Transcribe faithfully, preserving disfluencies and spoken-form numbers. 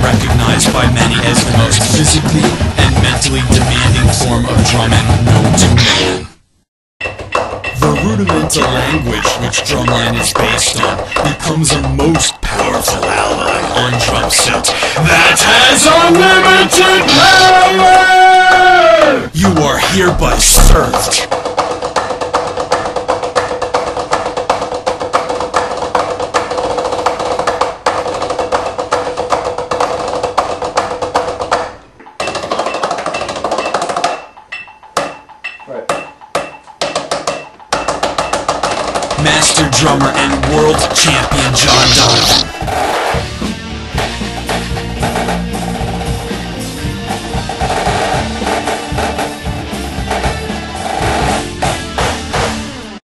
recognized by many as the most physically and mentally demanding form of drumming known to man. The rudimental language which drumline is based on becomes a most powerful ally on drum set that has unlimited power! You are hereby served. Master drummer and world champion John Donovan.